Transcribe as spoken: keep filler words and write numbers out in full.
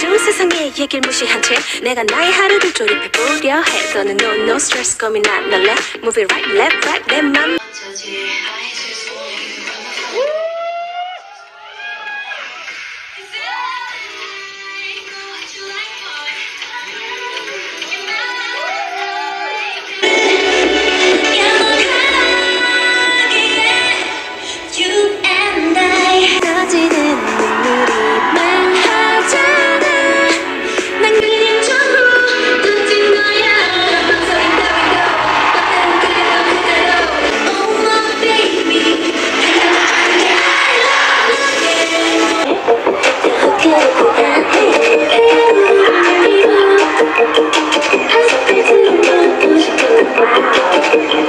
모든 세상의 얘길 무시한 채 내가 나의 하루를 조립해보려 해. 더는 no no stress 고민 안 할래. Move it right left right 내 맘. Thank you.